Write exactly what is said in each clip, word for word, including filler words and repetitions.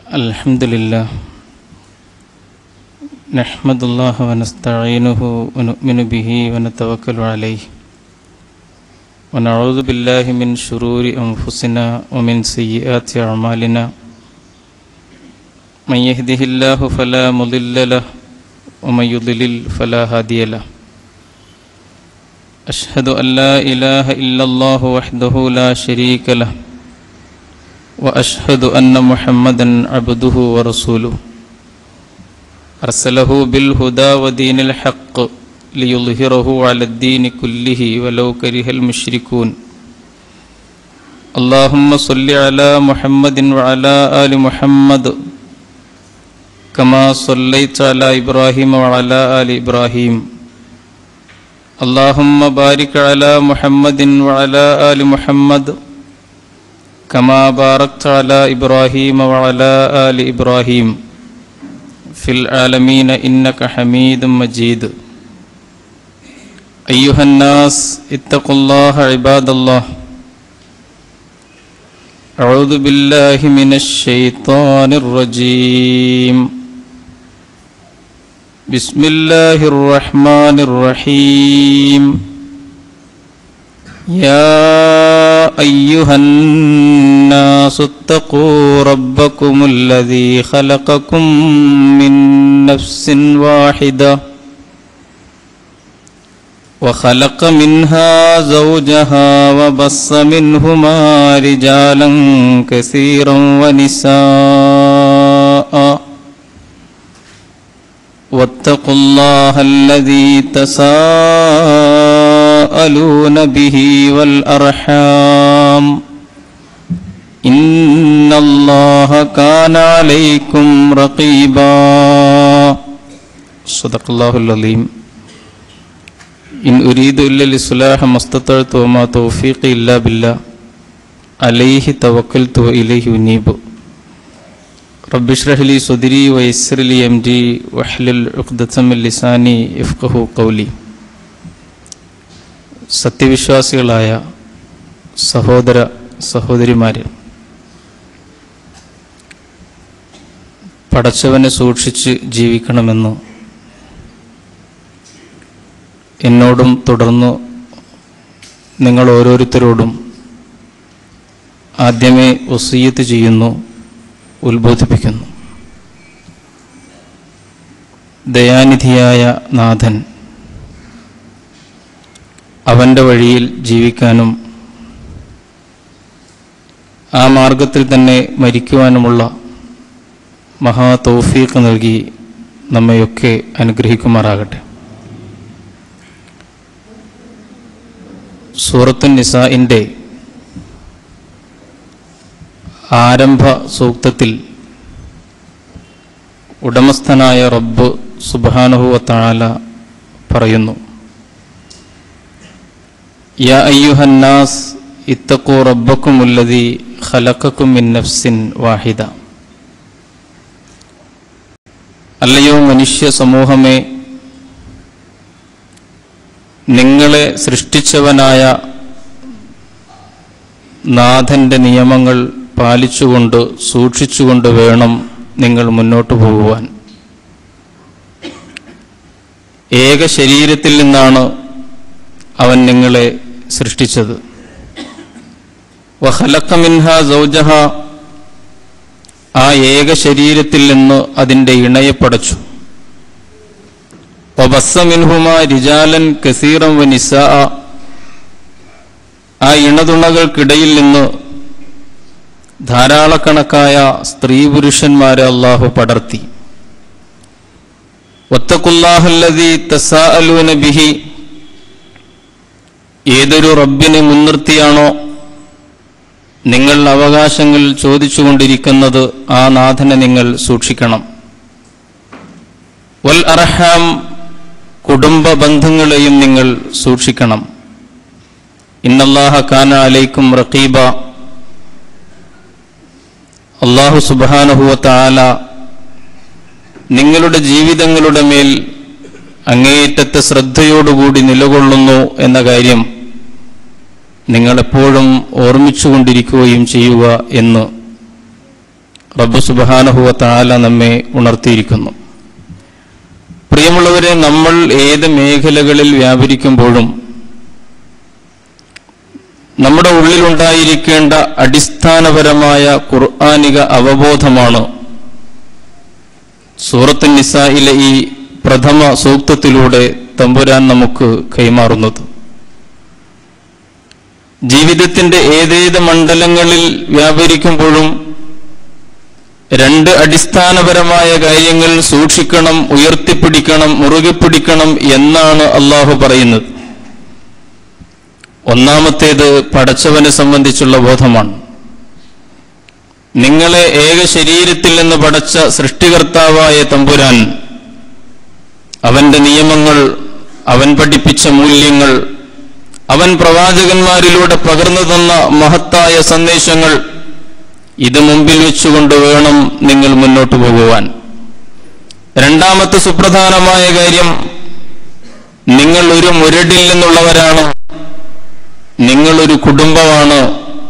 Alhamdulillah, nahmadullah wa nasta'inuhu wa nu'minu bihi wa natawakkalu alayhi wa na'udhu billahi min shururi anfusina wa min sayyiati a'malina. Man yahdihillahu fala mudilla lahu wa man yudlil fala hadiya lahu. Ashhadu an la ilaha illallah wahdahu la sharika lahu wa ashhadu anna Muhammadan abduhu wa rasuluhu arsalahu bil huda wa dinil haqq liyudhhirahu 'ala ad-din kullihi walau karihal musyrikun. Allahumma salli 'ala Muhammadin wa 'ala ali Muhammad kama sallaita 'ala Ibrahim wa 'ala ali Ibrahim. Allahumma barik 'ala Muhammadin wa 'ala ali Muhammad kama barakta 'ala Ibrahim wa 'ala ali Ibrahim fil alamin innaka Hamidum Majid. Ayyuhan nas ittaqullaha ibadallah. A'udzu billahi minasy syaithanir rajim. Bismillahirrahmanirrahim. Ya ayyuhan nasu ittaqu rabbakumul ladzi khalaqakum min nafsin wahidah wa khalaqa minha zawjaha wa bassa minhuma rijalan katsiran wa nisaa'a wattaqullaha alladzi tasaaluna bihi wal arham innallaha kana alaykum raqiba. Sadaqallahul azim. In uridu illa al-islaha mastata'tu wa ma tawfiqi illa billah alayhi tawakkaltu wa ilayhi unibu. Rabbi shrah li sadri wa yassir li amri wahlul 'uqdatam min lisani yafqahu qawli. സത്യവിശ്വാസികളായ സഹോദര സഹോദരിമാരെ, പടച്ചവനെ സൂക്ഷിച്ച് ജീവിക്കണമെന്ന് എന്നോടും തുടർന്ന് നിങ്ങൾ ഓരോരുത്തരോടും ആദ്യമേ വസിയ്യത്ത് ചെയ്യുന്നു, ഉത്ബോധിപ്പിക്കുന്നു. ദയാനിധിയായ നാഥൻ അവൻ്റെ വഴിയിൽ ജീവിക്കാനും ആ മാർഗത്തിൽ തന്നെ മരിക്കുവാനുമുള്ള മഹാ തൗഫീഖ് നൽകി നമ്മയൊക്കെ അനുഗ്രഹിക്കുമാറാകട്ടെ. സൂറത്തുൻ നിസാഇൻ്റെ ആരംഭ സൂക്തത്തിൽ ഉടമസ്ഥനായ റബ്ബ് സുബ്ഹാനഹു വ തആല പറയുന്നു, യാ അയ്യുഹൻ നാസ് ഇത്തഖൂ റബ്ബക്കുമുല്ലദീ ഖലഖക്കും മിൻ നഫ്സിൻ വാഹിദ. അല്ലയോ മനുഷ്യ സമൂഹമേ, നിങ്ങളെ സൃഷ്ടിച്ചവനായ നാഥൻ്റെ നിയമങ്ങൾ പാലിച്ചുകൊണ്ട് സൂക്ഷിച്ചുകൊണ്ട് വേണം നിങ്ങൾ മുന്നോട്ട് പോകുവാൻ. ഏക ശരീരത്തിൽ നിന്നാണ് അവൻ നിങ്ങളെ സൃഷ്ടിച്ചത്. വഖലഖ മിൻഹാ സൗജഹ, ആ ഏക ശരീരത്തിൽ നിന്ന് അതിൻ്റെ ഇണയെ പടച്ചു. വബസ്സ മിൻഹുമാ റിജാലൻ കസീറൻ വനിസാഅ, ആ ഇണതുണകൾക്കിടയിൽ നിന്ന് ധാരാളക്കണക്കായ സ്ത്രീ പുരുഷന്മാരെ അല്ലാഹു പടർത്തി. വത്തഖുല്ലാഹല്ലദീ തസാഅലൂന ബിഹി, ഏതൊരു റബ്ബിനെ മുൻനിർത്തിയാണോ നിങ്ങൾ അവകാശങ്ങൾ ചോദിച്ചുകൊണ്ടിരിക്കുന്നത്, ആ നാഥനെ നിങ്ങൾ സൂക്ഷിക്കണം. വൽ അർഹാം, കുടുംബ ബന്ധങ്ങളെയും നിങ്ങൾ സൂക്ഷിക്കണം. ഇന്നല്ലാഹ കാന അലൈക്കും റഖീബ, അല്ലാഹു സുബ്ഹാനഹു വ തആല നിങ്ങളുടെ ജീവിതങ്ങളുടെ മേൽ അങ്ങേയറ്റത്തെ ശ്രദ്ധയോടുകൂടി നിലകൊള്ളുന്നു എന്ന കാര്യം നിങ്ങളെപ്പോഴും ഓർമ്മിച്ചുകൊണ്ടിരിക്കുകയും ചെയ്യുക എന്ന് റബ്ബ് സുബ്ഹാനഹു വ തആല നമ്മെ ഉണർത്തിയിരിക്കുന്നു. പ്രിയമുള്ളവരെ, നമ്മൾ ഏത് മേഖലകളിൽ വ്യാപരിക്കുമ്പോഴും നമ്മുടെ ഉള്ളിലുണ്ടായിരിക്കേണ്ട അടിസ്ഥാനപരമായ ഖുർആനിക അവബോധമാണ് സൂറത്ത് നിസായിലെ ഈ പ്രഥമ സൂക്തത്തിലൂടെ തമ്പുരാൻ നമുക്ക് കൈമാറുന്നത്. ജീവിതത്തിന്റെ ഏതേത് മണ്ഡലങ്ങളിൽ വ്യാപരിക്കുമ്പോഴും രണ്ട് അടിസ്ഥാനപരമായ കാര്യങ്ങൾ സൂക്ഷിക്കണം, ഉയർത്തിപ്പിടിക്കണം, മുറുകെ പിടിക്കണം എന്നാണ് അള്ളാഹു പറയുന്നത്. ഒന്നാമത്തേത് പടച്ചവനെ സംബന്ധിച്ചുള്ള ബോധമാണ്. നിങ്ങളെ ഏക ശരീരത്തിൽ നിന്ന് പടച്ച സൃഷ്ടികർത്താവായ തമ്പുരാൻ, അവന്റെ നിയമങ്ങൾ, അവൻ പഠിപ്പിച്ച മൂല്യങ്ങൾ, അവൻ പ്രവാചകന്മാരിലൂടെ പകർന്നു തന്ന മഹത്തായ സന്ദേശങ്ങൾ, ഇത് മുമ്പിൽ വെച്ചുകൊണ്ട് വേണം നിങ്ങൾ മുന്നോട്ട് പോകുവാൻ. രണ്ടാമത്തെ സുപ്രധാനമായ കാര്യം, നിങ്ങൾ ഒരു മുരടിൽ നിന്നുള്ളവരാണ്, നിങ്ങളൊരു കുടുംബമാണ്,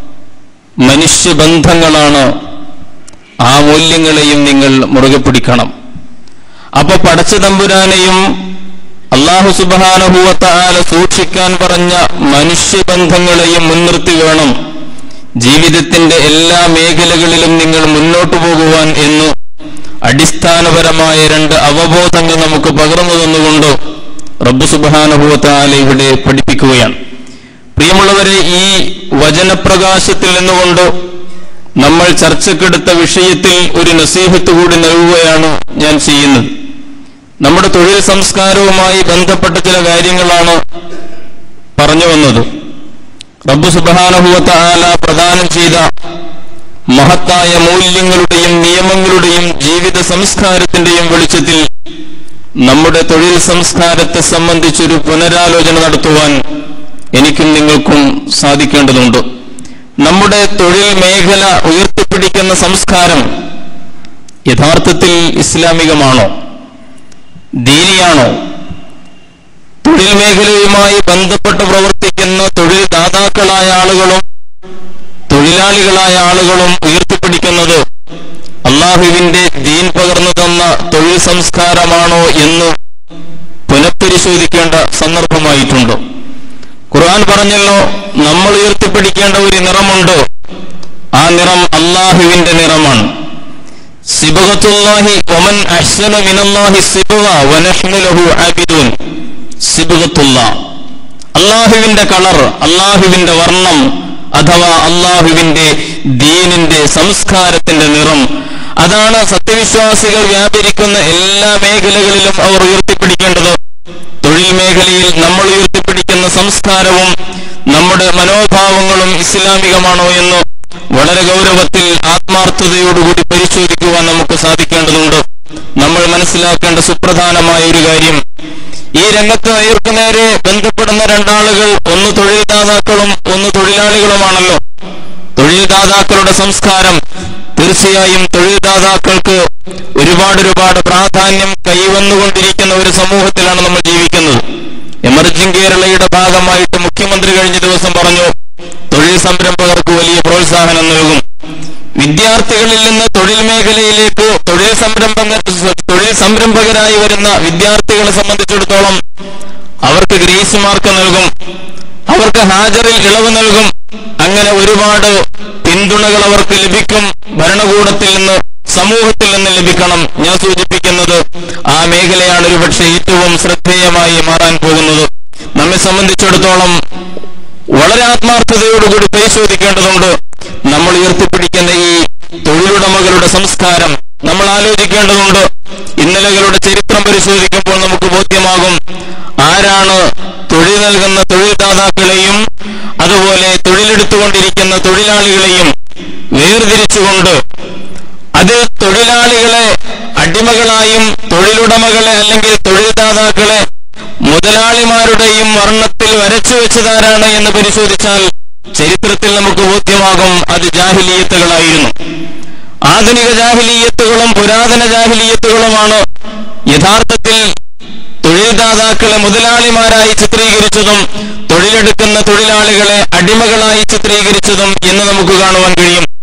മനുഷ്യബന്ധങ്ങളാണ്. ആ മൂല്യങ്ങളെയും നിങ്ങൾ മുറുകെ പിടിക്കണം. അപ്പൊ പടച്ച തമ്പുരാനെയും അല്ലാഹു സുബ്ഹാനഹു വ തആല സൂക്ഷിക്കാൻ പറഞ്ഞ മനുഷ്യബന്ധങ്ങളെയും മുൻനിർത്തി വേണം ജീവിതത്തിന്റെ എല്ലാ മേഖലകളിലും നിങ്ങൾ മുന്നോട്ടു പോകുവാൻ എന്ന് അടിസ്ഥാനപരമായ രണ്ട് അവബോധങ്ങൾ നമുക്ക് പകർന്നു തന്നുകൊണ്ട് റബ്ബ് സുബ്ഹാനഹു വ തആല ഇവിടെ പഠിപ്പിക്കുകയാണ്. പ്രിയമുള്ളവരെ, ഈ വചനപ്രകാശത്തിൽ നിന്നുകൊണ്ട് നമ്മൾ ചർച്ചക്കെടുത്ത വിഷയത്തിൽ ഒരു നസീഹത്ത് കൂടി നൽകുകയാണ് ഞാൻ ചെയ്യുന്നത്. നമ്മുടെ തൊഴിൽ സംസ്കാരവുമായി ബന്ധപ്പെട്ട ചില കാര്യങ്ങളാണ് പറഞ്ഞു വന്നത്. റബ്ബ് സുബ്ഹാനഹു വ തആല പ്രദാനം ചെയ്ത മഹത്തായ മൂല്യങ്ങളുടെയും നിയമങ്ങളുടെയും ജീവിത സംസ്കാരത്തിന്റെയും വെളിച്ചത്തിൽ നമ്മുടെ തൊഴിൽ സംസ്കാരത്തെ സംബന്ധിച്ചൊരു പുനരാലോചന നടത്തുവാൻ എനിക്കും നിങ്ങൾക്കും സാധിക്കേണ്ടതുണ്ട്. നമ്മുടെ തൊഴിൽ മേഖല ഉയർത്തിപ്പിടിക്കുന്ന സംസ്കാരം യഥാർത്ഥത്തിൽ ഇസ്ലാമികമാണോ, ദീനിയാണോ? തൊഴിൽ മേഖലയുമായി ബന്ധപ്പെട്ട് പ്രവർത്തിക്കുന്ന തൊഴിൽ ദാതാക്കളായ ആളുകളും തൊഴിലാളികളായ ആളുകളും ഉയർത്തിപ്പിടിക്കുന്നത് അള്ളാഹുവിന്റെ ദീൻ പകർന്നു തന്ന തൊഴിൽ സംസ്കാരമാണോ എന്ന് പുനഃപരിശോധിക്കേണ്ട സന്ദർഭമായിട്ടുണ്ട്. ഖുർആൻ പറഞ്ഞല്ലോ, നമ്മൾ ഉയർത്തിപ്പിടിക്കേണ്ട ഒരു നിറമുണ്ട്, ആ നിറം അള്ളാഹുവിന്റെ നിറമാണ്. സിബ്ഗത്തുല്ലാഹി വമൻ അഹ്സന മിനല്ലാഹി സിബ്ഗ വനഹ്നു ലഹു ആബിദൂൻ. സിബ്ഗത്തുല്ലാഹ്, അള്ളാഹുവിന്റെ കളർ, അള്ളാഹുവിന്റെ വർണ്ണം അഥവാ അള്ളാഹുവിന്റെ ദീനിന്റെ സംസ്കാരത്തിന്റെ നിറം, അതാണ് സത്യവിശ്വാസികൾ വ്യാപരിക്കുന്ന എല്ലാ മേഖലകളിലും അവർ ഉയർത്തിപ്പിടിക്കേണ്ടത്. തൊഴിൽ മേഖലയിൽ നമ്മൾ ഉയർത്തിപ്പിടിക്കുന്ന സംസ്കാരവും നമ്മുടെ മനോഭാവങ്ങളും ഇസ്ലാമികമാണോ എന്ന് വളരെ ഗൗരവത്തിൽ ആത്മാർത്ഥതയോടുകൂടി പരിശോധിക്കുവാൻ നമുക്ക് സാധിക്കേണ്ടതുണ്ട്. നമ്മൾ മനസ്സിലാക്കേണ്ട സുപ്രധാനമായ ഒരു കാര്യം, ഈ രംഗത്ത് നേർക്കുനേരെ ബന്ധപ്പെടുന്ന രണ്ടാളുകൾ ഒന്ന് തൊഴിൽ ദാതാക്കളും ഒന്ന് തൊഴിലാളികളുമാണല്ലോ. തൊഴിൽ ദാതാക്കളുടെ സംസ്കാരം തീർച്ചയായും തൊഴിൽ ദാതാക്കൾക്ക് ഒരുപാട് ഒരുപാട് പ്രാധാന്യം കൈവന്നുകൊണ്ടിരിക്കുന്ന ഒരു സമൂഹത്തിലാണ് നമ്മൾ ജീവിക്കുന്നത്. എമർജിംഗ് കേരളയുടെ ഭാഗമായിട്ട് മുഖ്യമന്ത്രി കഴിഞ്ഞ ദിവസം പറഞ്ഞു, തൊഴിൽ സംരംഭകർക്ക് വലിയ പ്രോത്സാഹനം നൽകും. വിദ്യാർത്ഥികളിൽ നിന്ന് തൊഴിൽ മേഖലയിലേക്ക് തൊഴിൽ സംരംഭക തൊഴിൽ സംരംഭകരായി വരുന്ന വിദ്യാർത്ഥികളെ സംബന്ധിച്ചിടത്തോളം അവർക്ക് ഗ്രേസ് മാർക്ക് നൽകും, അവർക്ക് ഹാജറിൽ ഇളവ് നൽകും. അങ്ങനെ ഒരുപാട് പിന്തുണകൾ അവർക്ക് ലഭിക്കും. ഭരണകൂടത്തിൽ നിന്ന്, സമൂഹത്തിൽ നിന്ന് ലഭിക്കണം. ഞാൻ സൂചിപ്പിക്കുന്നത് ആ മേഖലയാണ് ഒരുപക്ഷെ ഏറ്റവും ശ്രദ്ധേയമായി മാറാൻ പോകുന്നത്. നമ്മെ സംബന്ധിച്ചിടത്തോളം വളരെ ആത്മാർത്ഥതയോടുകൂടി പരിശോധിക്കേണ്ടതുണ്ട്. നമ്മൾ ഉയർത്തിപ്പിടിക്കുന്ന ഈ തൊഴിലുടമകളുടെ സംസ്കാരം നമ്മൾ ആലോചിക്കേണ്ടതുണ്ട്. ഇന്നലകളുടെ ചരിത്രം പരിശോധിക്കുമ്പോൾ നമുക്ക് ബോധ്യമാകും ആരാണ് തൊഴിൽ നൽകുന്ന തൊഴിൽ ദാതാക്കളെയും അതുപോലെ തൊഴിലെടുത്തുകൊണ്ടിരിക്കുന്ന തൊഴിലാളികളെയും വേർതിരിച്ചുകൊണ്ട് അത് തൊഴിലാളികളെ അടിമകളായും തൊഴിലുടമകളെ അല്ലെങ്കിൽ തൊഴിൽ ദാതാക്കളെ മുതലാളിമാരുടെയും വർണ്ണത്തിൽ വരച്ചു വെച്ചതാരാണ് എന്ന് പരിശോധിച്ചാൽ ചരിത്രത്തിൽ നമുക്ക് ബോധ്യമാകും അത് ജാഹിലിയത്തുകളായിരുന്നു. ആധുനിക ജാഹിലിയത്തുകളും പുരാതന ജാഹിലിയത്തുകളുമാണ് യഥാർത്ഥത്തിൽ തൊഴിൽ ദാതാക്കളെ മുതലാളിമാരായി ചിത്രീകരിച്ചതും തൊഴിലെടുക്കുന്ന തൊഴിലാളികളെ അടിമകളായി ചിത്രീകരിച്ചതും എന്ന് നമുക്ക് കാണുവാൻ കഴിയും.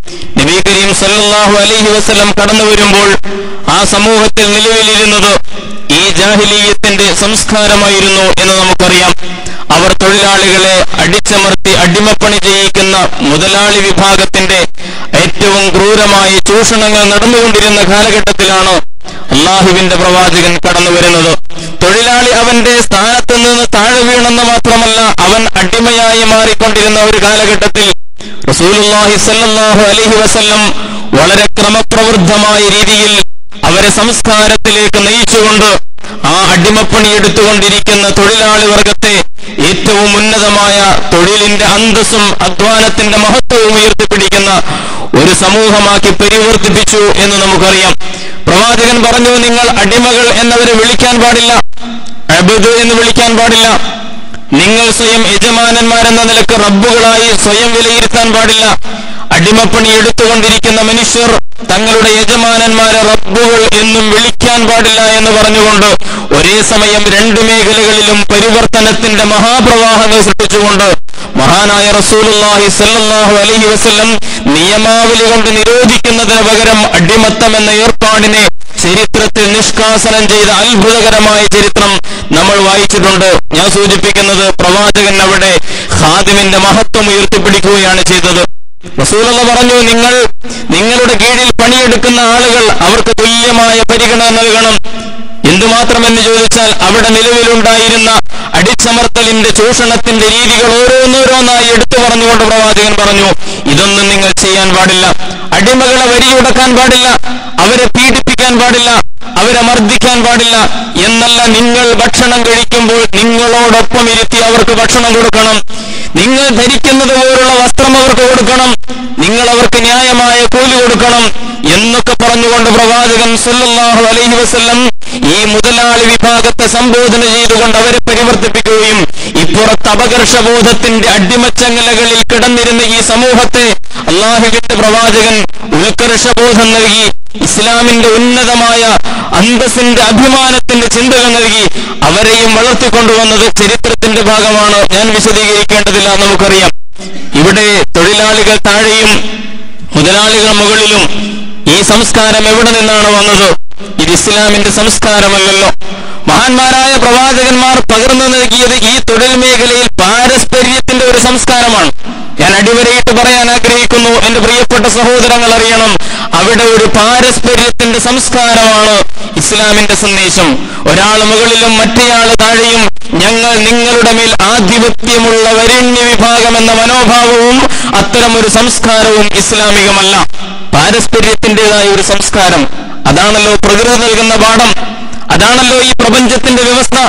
നബി കരീം സല്ലല്ലാഹു അലൈഹി വസല്ലം കടന്നു വരുമ്പോൾ ആ സമൂഹത്തിൽ നിലവിലിരുന്നത് ഈ ജാഹിലിയ്യത്തിന്റെ സംസ്കാരമായിരുന്നു എന്ന് നമുക്കറിയാം. അവർ തൊഴിലാളികളെ അടിച്ചമർത്തി അടിമപ്പണി ചെയ്യിക്കുന്ന മുതലാളി വിഭാഗത്തിന്റെ ഏറ്റവും ക്രൂരമായ ചൂഷണങ്ങൾ നടന്നുകൊണ്ടിരുന്ന കാലഘട്ടത്തിലാണ് അള്ളാഹുവിന്റെ പ്രവാചകൻ കടന്നു വരുന്നത്. തൊഴിലാളി അവന്റെ സ്ഥാനത്ത് നിന്ന് താഴെ വീണെന്ന് മാത്രമല്ല, അവൻ അടിമയായി മാറിക്കൊണ്ടിരുന്ന ഒരു കാലഘട്ടത്തിൽ റസൂലുള്ളാഹി സ്വല്ലല്ലാഹു അലൈഹി വസല്ലം വളരെ ക്രമപ്രവൃദ്ധമായ രീതിയിൽ അവരെ സംസ്കാരത്തിലേക്ക് നയിച്ചുകൊണ്ട് ആ അടിമപ്പണി എടുത്തുകൊണ്ടിരിക്കുന്ന തൊഴിലാളി വർഗത്തെ ഏറ്റവും ഉന്നതമായ തൊഴിലിന്റെ അന്തസ്സും അധ്വാനത്തിന്റെ മഹത്വവും ഉയർത്തിപ്പിടിക്കുന്ന ഒരു സമൂഹമാക്കി പരിവർത്തിപ്പിച്ചു എന്ന് നമുക്കറിയാം. പ്രവാചകൻ പറഞ്ഞു, നിങ്ങൾ അടിമകൾ എന്നവരെ വിളിക്കാൻ പാടില്ല, അബ്ദ് എന്ന് വിളിക്കാൻ പാടില്ല. നിങ്ങൾ സ്വയം യജമാനന്മാരെന്ന നിലക്ക് റബ്ബുകളായി സ്വയം വിലയിരുത്താൻ പാടില്ല. അടിമപ്പണി എടുത്തുകൊണ്ടിരിക്കുന്ന മനുഷ്യർ തങ്ങളുടെ യജമാനന്മാരെ റബ്ബുകൾ എന്നും വിളിക്കാൻ പാടില്ല എന്ന് പറഞ്ഞുകൊണ്ട് ഒരേ സമയം രണ്ടു മേഖലകളിലും പരിവർത്തനത്തിന്റെ മഹാപ്രവാഹങ്ങൾ സൃഷ്ടിച്ചുകൊണ്ട് മഹാനായ റസൂലുള്ളാഹി സ്വല്ലല്ലാഹു അലൈഹി വസല്ലം നിയമാവലി കൊണ്ട് നിരോധിക്കുന്നതിന് പകരം അടിമത്തം എന്ന ഏർപ്പാടിനെ ചരിത്രത്തിൽ നിഷ്കാസനം ചെയ്ത അത്ഭുതകരമായ ചരിത്രം നമ്മൾ വായിച്ചിട്ടുണ്ട്. ഞാൻ സൂചിപ്പിക്കുന്നത് പ്രവാചകൻ അവിടെ ഖാദിമിന്റെ മഹത്വം ഉയർത്തിപ്പിടിക്കുകയാണ് ചെയ്തത്. റസൂലുള്ള പറഞ്ഞു, നിങ്ങൾ നിങ്ങളുടെ കീഴിൽ പണിയെടുക്കുന്ന ആളുകൾ അവർക്ക് തുല്യമായ പരിഗണന നൽകണം. എന്തുമാത്രമെന്ന് ചോദിച്ചാൽ അവിടെ നിലവിലുണ്ടായിരുന്ന അടിച്ചമർത്തലിന്റെ ചൂഷണത്തിന്റെ രീതികൾ ഓരോന്നോരോന്നായി എടുത്തു പറഞ്ഞുകൊണ്ട് പ്രവാചകൻ പറഞ്ഞു, ഇതൊന്നും നിങ്ങൾ ചെയ്യാൻ പാടില്ല. അടിമകളെ വരിയുടക്കാൻ പാടില്ല, അവരെ പീഡിപ്പിക്കാൻ പാടില്ല, അവരെ മർദ്ദിക്കാൻ പാടില്ല എന്നല്ല, നിങ്ങൾ ഭക്ഷണം കഴിക്കുമ്പോൾ നിങ്ങളോടൊപ്പം ഇരുത്തി അവർക്ക് ഭക്ഷണം കൊടുക്കണം. നിങ്ങൾ ധരിക്കുന്നത് പോലുള്ള വസ്ത്രം അവർക്ക് കൊടുക്കണം. നിങ്ങൾ അവർക്ക് ന്യായമായ കൂലി കൊടുക്കണം എന്നൊക്കെ പറഞ്ഞുകൊണ്ട് പ്രവാചകൻ സല്ലല്ലാഹു അലൈഹി വസല്ലം ഈ മുതലാളി വിഭാഗത്തെ സംബോധന ചെയ്തുകൊണ്ട് അവരെ പരിവർത്തിപ്പിക്കുകയും ഇപ്പുറത്ത് അപകർഷബോധത്തിന്റെ അടിമച്ചങ്ങലകളിൽ കിടന്നിരുന്ന ഈ സമൂഹത്തെ അള്ളാഹുവിന്റെ പ്രവാചകൻ ഉത്കർഷബോധം നൽകി, ഇസ്ലാമിന്റെ ഉന്നതമായ അന്തസ്സിന്റെ അഭിമാനത്തിന്റെ ചിന്തകൾ നൽകി അവരെയും വളർത്തിക്കൊണ്ടുവന്നത് ചരിത്രത്തിന്റെ ഭാഗമാണ്. ഞാൻ വിശദീകരിക്കേണ്ടതില്ല, നമുക്കറിയാം. ഇവിടെ തൊഴിലാളികൾ താഴെയും മുതലാളികൾ മുകളിലും. ഈ സംസ്കാരം എവിടെ നിന്നാണ് വന്നത്? ഇത് ഇസ്ലാമിന്റെ സംസ്കാരമല്ലല്ലോ. മഹാന്മാരായ പ്രവാചകന്മാർ പകർന്നു നൽകിയത് ഈ തൊഴിൽ മേഖലയിൽ പാരസ്പര്യത്തിന്റെ ഒരു സംസ്കാരമാണ്. ഞാൻ അടിവരയിട്ട് പറയാൻ ആഗ്രഹിക്കുന്നു, എന്റെ പ്രിയപ്പെട്ട സഹോദരങ്ങൾ അറിയണം, അവിടെ ഒരു പാരസ്പര്യത്തിന്റെ സംസ്കാരമാണ് ഇസ്ലാമിന്റെ സന്ദേശം. ഒരാൾ മുകളിലും മറ്റേയാൾ താഴെയും, ഞങ്ങൾ നിങ്ങളുടെ മേൽ ആധിപത്യമുള്ള വരണ്യ വിഭാഗം എന്ന മനോഭാവവും അത്തരമൊരു സംസ്കാരവും ഇസ്ലാമികമല്ല. പാരസ്പര്യത്തിൻ്റെതായ ഒരു സംസ്കാരം, അതാണല്ലോ പ്രകൃതി നൽകുന്ന പാഠം, അതാണല്ലോ ഈ പ്രപഞ്ചത്തിന്റെ വ്യവസ്ഥ.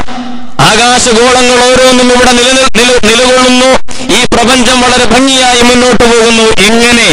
ആകാശഗോളങ്ങൾ ഓരോന്നും ഇവിടെ നില നിലകൊള്ളുന്നു. ഈ പ്രപഞ്ചം വളരെ ഭംഗിയായി മുന്നോട്ട് പോകുന്നു. എങ്ങനെ?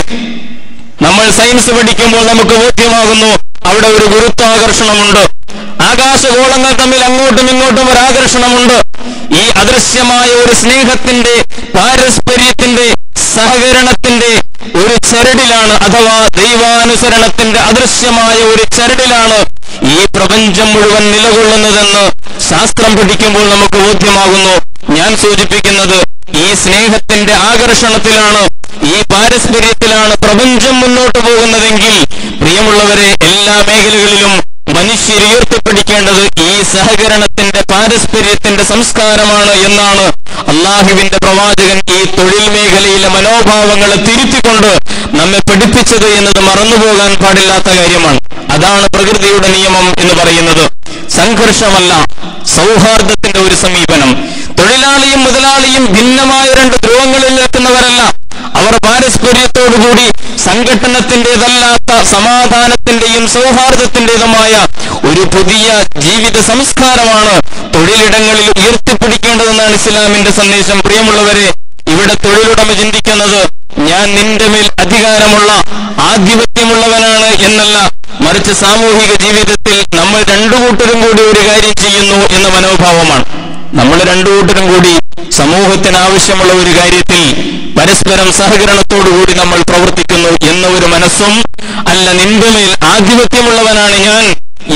നമ്മൾ സയൻസ് പഠിക്കുമ്പോൾ നമുക്ക് ബോധ്യമാകുന്നു അവിടെ ഒരു ഗുരുത്വാകർഷണമുണ്ട്. ആകാശഗോളങ്ങൾ തമ്മിൽ അങ്ങോട്ടും ഇങ്ങോട്ടും ഒരു ആകർഷണമുണ്ട്. ഈ അദൃശ്യമായ ഒരു സ്നേഹത്തിന്റെ, പാരസ്പര്യത്തിന്റെ, സഹകരണത്തിന്റെ ഒരു ചരടിലാണ്, അഥവാ ദൈവാനുസരണത്തിന്റെ അദൃശ്യമായ ഒരു ചരടിലാണ് ഈ പ്രപഞ്ചം മുഴുവൻ നിലകൊള്ളുന്നതെന്ന് ശാസ്ത്രം പഠിക്കുമ്പോൾ നമുക്ക് ബോധ്യമാകുന്നു. ഞാൻ സൂചിപ്പിക്കുന്നത് ഈ സ്നേഹത്തിന്റെ ആകർഷണത്തിലാണ്, ഈ പാരസ്പര്യത്തിലാണ് പ്രപഞ്ചം മുന്നോട്ട് പോകുന്നതെങ്കിൽ പ്രിയമുള്ളവരെ, എല്ലാ മേഖലകളിലും മനുഷ്യർ ഉയർത്തിപ്പിടിക്കേണ്ടത് ഈ സഹകരണത്തിന്റെ, പാരസ്പര്യത്തിന്റെ സംസ്കാരമാണ് എന്നാണ് അള്ളാഹുവിന്റെ പ്രവാചകൻ ഈ തൊഴിൽ മേഖലയിലെ മനോഭാവങ്ങളെ തിരുത്തിക്കൊണ്ട് നമ്മെ പഠിപ്പിച്ചത് എന്നത് മറന്നുപോകാൻ പാടില്ലാത്ത കാര്യമാണ്. അതാണ് പ്രകൃതിയുടെ നിയമം എന്ന് പറയുന്നത്. സംഘർഷമല്ല, സൗഹാർദ്ദത്തിന്റെ ഒരു സമീപനം. തൊഴിലാളിയും മുതലാളിയും ഭിന്നമായ രണ്ട് ധ്രുവങ്ങളിൽ നിൽക്കുന്നവരല്ല. അവർ പാരസ്പര്യത്തോടുകൂടി സംഘടനത്തിൻ്റെതല്ലാത്ത സമാധാനത്തിന്റെയും സൗഹാർദ്ദത്തിൻ്റെതുമായ ഒരു പുതിയ ജീവിത സംസ്കാരമാണ് തൊഴിലിടങ്ങളിൽ ഉയർത്തിപ്പിടിക്കേണ്ടതെന്നാണ് ഇസ്ലാമിന്റെ സന്ദേശം. പ്രിയമുള്ളവരെ, ഇവിടെ തൊഴിലുടമ ചിന്തിക്കുന്നത് ഞാൻ നിന്റെ മേൽ അധികാരമുള്ള, ആധിപത്യമുള്ളവനാണ് എന്നല്ല, മറിച്ച് സാമൂഹിക ജീവിതത്തിൽ നമ്മൾ രണ്ടു കൂട്ടരും കൂടി ഒരു കാര്യം ചെയ്യുന്നു എന്ന മനോഭാവമാണ്. നമ്മൾ രണ്ടു കൂട്ടരും കൂടി സമൂഹത്തിന് ആവശ്യമുള്ള ഒരു കാര്യത്തിൽ പരസ്പരം സഹകരണത്തോടുകൂടി നമ്മൾ പ്രവർത്തിക്കുന്നു എന്ന ഒരു മനസ്സും, അല്ല നിന്റെ മേൽ ആധിപത്യമുള്ളവനാണ് ഞാൻ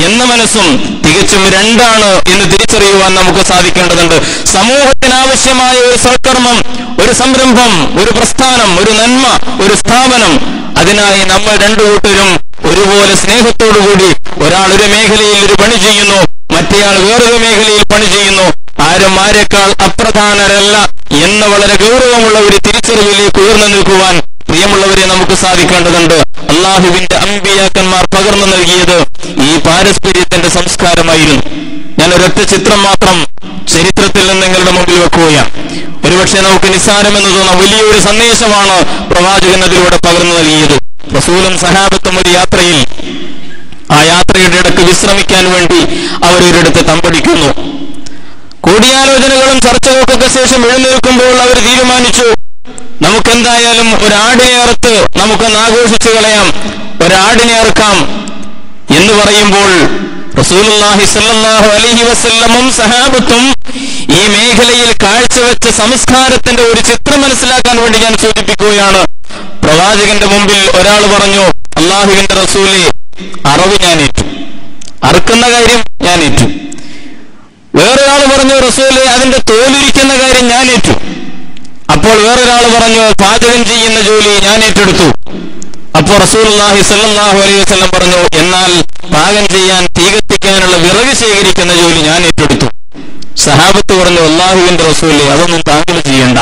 എന്ന മനസ്സും തികച്ചും രണ്ടാണ് എന്ന് തിരിച്ചറിയുവാൻ നമുക്ക് സാധിക്കേണ്ടതുണ്ട്. സമൂഹത്തിനാവശ്യമായ ഒരു സൽക്കർമ്മം, ഒരു സംരംഭം, ഒരു പ്രസ്ഥാനം, ഒരു നന്മ, ഒരു സ്ഥാപനം, അതിനായി നമ്മൾ രണ്ടു കൂട്ടരും ഒരുപോലെ സ്നേഹത്തോടുകൂടി ഒരാൾ ഒരു മേഖലയിൽ ഒരു പണി ചെയ്യുന്നു, മറ്റേയാൾ വേറൊരു മേഖലയിൽ പണി ചെയ്യുന്നു, ആരും ആരെക്കാൾ അപ്രധാനരല്ല എന്ന വളരെ ഗൗരവമുള്ള ഒരു തിരിച്ചറിവിലേക്ക് ഉയർന്നു നിൽക്കുവാൻ പ്രിയമുള്ളവരെ നമുക്ക് സാധിക്കേണ്ടതുണ്ട്. അള്ളാഹുവിന്റെ അമ്പിയാക്കന്മാർ പകർന്നു നൽകിയത് ഈ പാരസ്പര്യത്തിന്റെ സംസ്കാരമായിരുന്നു. ഞാൻ ഒരൊറ്റ ചിത്രം മാത്രം ചരിത്രത്തിൽ നിന്ന് നിങ്ങളുടെ മുമ്പിൽ വെക്കുകയാണ്. ഒരുപക്ഷെ നമുക്ക് നിസ്സാരമെന്ന് തോന്നാം, വലിയൊരു സന്ദേശമാണ് പ്രവാചകൻ അതിലൂടെ പകർന്നു നൽകിയത്. റസൂലും സഹാബത്തും ഒരു യാത്രയിൽ, ആ യാത്രയുടെ ഇടയ്ക്ക് വിശ്രമിക്കാൻ വേണ്ടി അവരൊരിടത്ത് തമ്പടിക്കുന്നു. കൂടിയാലോചനകളും ചർച്ചകൾക്കൊക്കെ ശേഷം എഴുന്നേൽക്കുമ്പോൾ അവർ തീരുമാനിച്ചു, നമുക്കെന്തായാലും ഒരാടിനെ അറുത്ത് നമുക്കൊന്ന് ആഘോഷിച്ചു കളയാം, ഒരാടിനെ അറുക്കാം എന്ന് പറയുമ്പോൾ റസൂലുള്ളാഹി സ്വല്ലല്ലാഹു അലൈഹി വസല്ലമും സഹാബത്തും ഈ മേഖലയിൽ കാഴ്ചവെച്ച സംസ്കാരത്തിന്റെ ഒരു ചിത്രം മനസ്സിലാക്കാൻ വേണ്ടി ഞാൻ സൂചിപ്പിക്കുകയാണ്. പ്രവാചകന്റെ മുമ്പിൽ ഒരാൾ പറഞ്ഞു, അള്ളാഹുവിന്റെ റസൂലേ, അറവ് ഞാൻ ഏറ്റു, അറുക്കുന്ന കാര്യം ഞാൻ ഏറ്റു. വേറൊരാൾ പറഞ്ഞു, റസൂലേ, അതിന്റെ തോലുരിക്കുന്ന കാര്യം ഞാൻ ഏറ്റു. അപ്പോൾ വേറൊരാൾ പറഞ്ഞു, പാചകം ചെയ്യുന്ന ജോലി ഞാൻ ഏറ്റെടുത്തു. അപ്പോൾ റസൂലുള്ളാഹി സ്വല്ലല്ലാഹു അലൈഹി വസല്ലം പറഞ്ഞു, എന്നാൽ പാകം ചെയ്യാൻ തീ കത്തിക്കാനുള്ള വിറക് ശേഖരിക്കുന്ന ജോലി ഞാൻ ഏറ്റെടുത്തു. സഹാബത്ത് പറഞ്ഞു, അല്ലാഹുവിന്റെ റസൂലേ, അതൊന്നും താങ്കൾ ചെയ്യണ്ട,